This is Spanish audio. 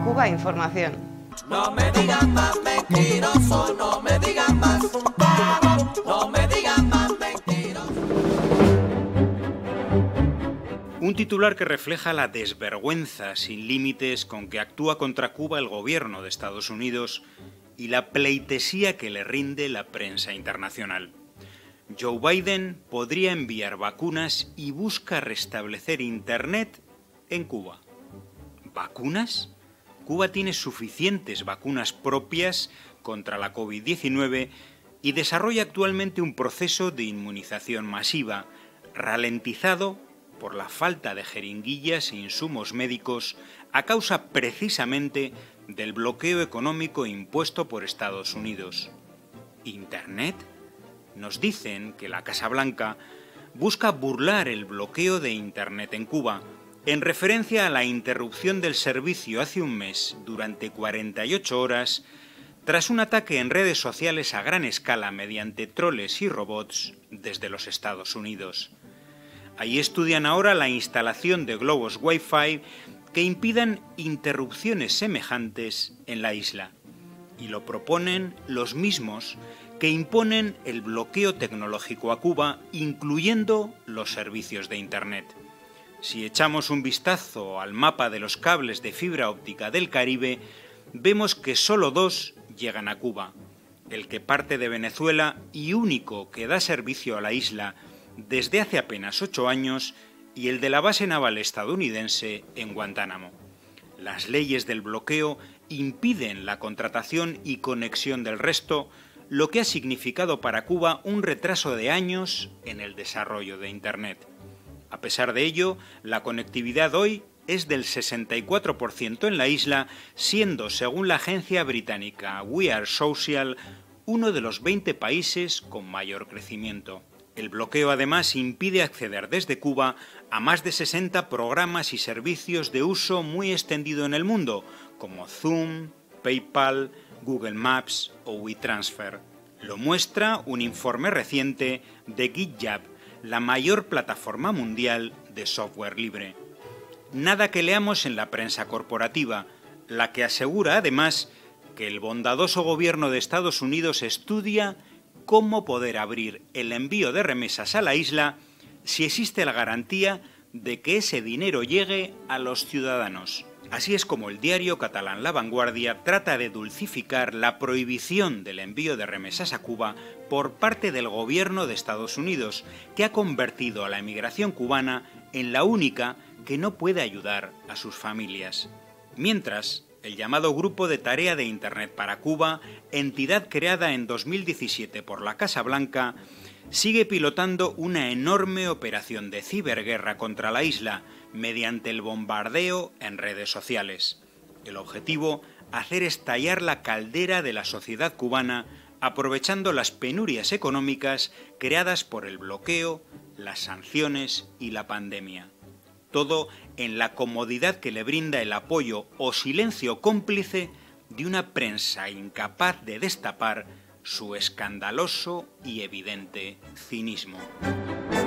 Cuba Información. No me digan más mentiroso, no me digan más, no me digan más mentiroso. Un titular que refleja la desvergüenza sin límites con que actúa contra Cuba el gobierno de Estados Unidos y la pleitesía que le rinde la prensa internacional. Joe Biden podría enviar vacunas y busca restablecer Internet en Cuba. ¿Vacunas? Cuba tiene suficientes vacunas propias contra la COVID-19 y desarrolla actualmente un proceso de inmunización masiva, ralentizado por la falta de jeringuillas e insumos médicos a causa precisamente del bloqueo económico impuesto por Estados Unidos. ¿Internet? Nos dicen que la Casa Blanca busca burlar el bloqueo de Internet en Cuba, en referencia a la interrupción del servicio hace un mes durante 48 horas tras un ataque en redes sociales a gran escala mediante troles y robots desde los Estados Unidos. Allí estudian ahora la instalación de globos Wi-Fi que impidan interrupciones semejantes en la isla. Y lo proponen los mismos que imponen el bloqueo tecnológico a Cuba, incluyendo los servicios de Internet. Si echamos un vistazo al mapa de los cables de fibra óptica del Caribe, vemos que solo dos llegan a Cuba: el que parte de Venezuela y único que da servicio a la isla desde hace apenas 8 años, y el de la base naval estadounidense en Guantánamo. Las leyes del bloqueo impiden la contratación y conexión del resto, lo que ha significado para Cuba un retraso de años en el desarrollo de Internet. A pesar de ello, la conectividad hoy es del 64% en la isla, siendo, según la agencia británica We Are Social, uno de los 20 países con mayor crecimiento. El bloqueo además impide acceder desde Cuba a más de 60 programas y servicios de uso muy extendido en el mundo, como Zoom, PayPal, Google Maps o WeTransfer. Lo muestra un informe reciente de GitHub, la mayor plataforma mundial de software libre. Nada que leamos en la prensa corporativa, la que asegura además que el bondadoso gobierno de Estados Unidos estudia cómo poder abrir el envío de remesas a la isla si existe la garantía de que ese dinero llegue a los ciudadanos. Así es como el diario catalán La Vanguardia trata de dulcificar la prohibición del envío de remesas a Cuba por parte del gobierno de Estados Unidos, que ha convertido a la emigración cubana en la única que no puede ayudar a sus familias. Mientras, el llamado Grupo de Tarea de Internet para Cuba, entidad creada en 2017 por la Casa Blanca, sigue pilotando una enorme operación de ciberguerra contra la isla mediante el bombardeo en redes sociales. El objetivo: hacer estallar la caldera de la sociedad cubana aprovechando las penurias económicas creadas por el bloqueo, las sanciones y la pandemia. Todo en la comodidad que le brinda el apoyo o silencio cómplice de una prensa incapaz de destapar su escandaloso y evidente cinismo.